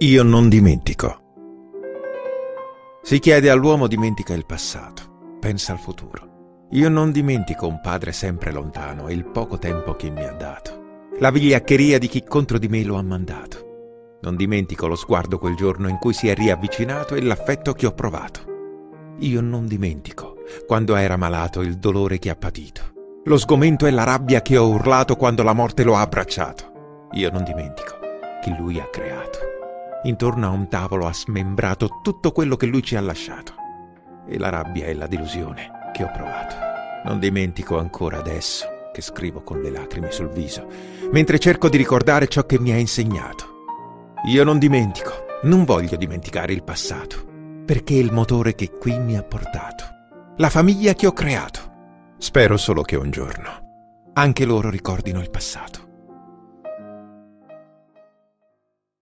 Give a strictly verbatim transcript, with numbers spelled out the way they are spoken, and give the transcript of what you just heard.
Io non dimentico. Si chiede all'uomo dimentica il passato, pensa al futuro. Io non dimentico un padre sempre lontano e il poco tempo che mi ha dato, la vigliaccheria di chi contro di me lo ha mandato. Non dimentico lo sguardo quel giorno in cui si è riavvicinato e l'affetto che ho provato. Io non dimentico quando era malato il dolore che ha patito, lo sgomento e la rabbia che ho urlato quando la morte lo ha abbracciato. Io non dimentico chi lui ha creato. Intorno a un tavolo ha smembrato tutto quello che lui ci ha lasciato, e la rabbia e la delusione che ho provato. Non dimentico ancora adesso che scrivo con le lacrime sul viso, mentre cerco di ricordare ciò che mi ha insegnato. Io non dimentico, non voglio dimenticare il passato, perché è il motore che qui mi ha portato, la famiglia che ho creato. Spero solo che un giorno anche loro ricordino il passato.